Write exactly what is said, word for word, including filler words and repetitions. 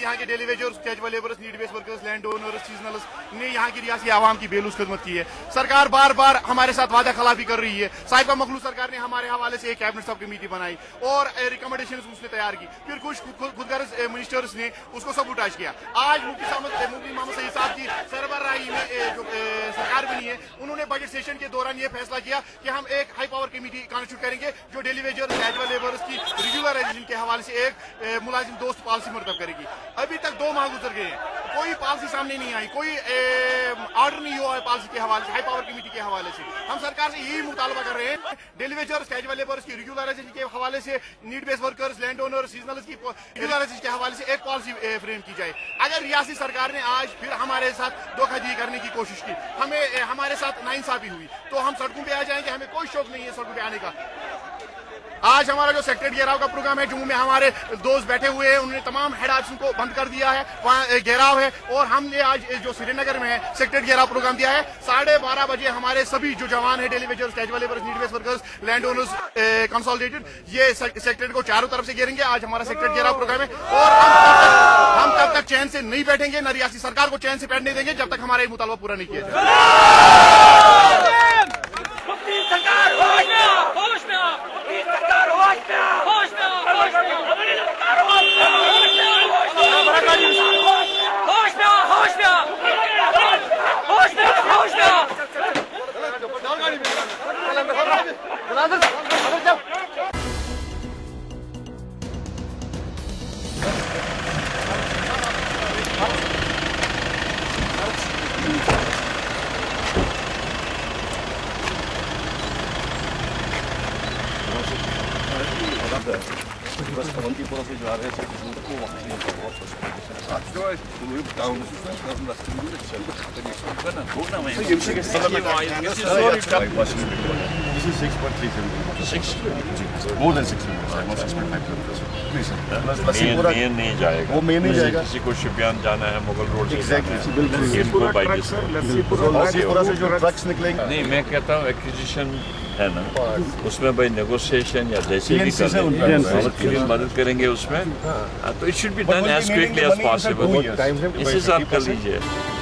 यहाँ के daily wagers, casual labourers, need base workers, land owners, seasonals ने यहाँ की रियासी आवाम की बेलूस खिदमत की है। सरकार बार बार हमारे साथ वादा खिलाफी कर रही है। साहिबा मखलूक सरकार ने हमारे हवाले से एक कैबिनेट सब कमेटी बनाई और रिकमेंडेशन उसने तैयार की, फिर कुछ खुदगर्ज मिनिस्टर्स ने उसको सबूटाज किया। आज मुफ्ती मुफ्ती मोहम्मद सईद साहब की सरबराही में जो सरकार बनी है, उन्होंने बजट सेशन के दौरान ये फैसला किया कि हम एक हाई पावर कमेटी कॉन्स्टिट्यूट करेंगे जो डेली वेजर्स, कैजुअल लेबरर्स की रेगुलराइजेशन के हवाले से एक मुलाजिम दोस्त पॉलिसी मरतब करेगी। अभी तक दो माह गुजर गए हैं, कोई पॉलिसी सामने नहीं आई, कोई ऑर्डर नहीं हुआ है पॉलिसी के हवाले से, हाई पावर कमेटी के हवाले से। हम सरकार से यही मुतालबा कर रहे हैं, डेली वेजर्स, कैजुअल लेबरर्स की रेगुलराइजेशन के हवाले से, need base workers, land owners, seasonals की रेगुलराइजेशन के हवाले से एक पॉलिसी फ्रेम की जाए। अगर रियासी सरकार ने आज फिर हमारे साथ धोखाधड़ी करने की कोशिश की, हमें हमारे साथ नाइंसाफी हुई, तो हम सड़कों पे आ जाएंगे। हमें कोई शौक नहीं है सड़कों पे आने का। आज हमारा जो सेक्रेटरी घेराव का प्रोग्राम है, जम्मू में हमारे दोस्त बैठे हुए हैं, उन्होंने तमाम हेड ऑफिस को बंद कर दिया है, वहाँ घेराव है। और हमने आज जो श्रीनगर में है सेक्रेटरी घेराव प्रोग्राम दिया है। साढ़े बारह बजे हमारे सभी जो जवान है, daily wagers, casual labours, need base workers, land owners, consolidated, ये सेक्रेटरी को चारों तरफ से घेरेंगे। आज हमारा सेक्रेटरी घेराव प्रोग्राम है और हम तब तक चैन से नहीं बैठेंगे, न रियासी सरकार को चैन से बैठने देंगे जब तक हमारा ये मुतालबा पूरा नहीं किया जाए। बस अवंतीपुरा से जा रहे थे को वहाँ से नहीं जाएगा, वो मेन नहीं जाएगा। किसी को शिपियान जाना है, मुगल रोड से जो ट्रक्स निकलेंगे। नहीं, मैं कहता हूँ एक्विजिशन है ना, उसमें भाई नेगोशिएशन या जैसे भी करें, मदद करेंगे उसमें, तो it should be done as quickly as possible. इस हिसाब कर लीजिए।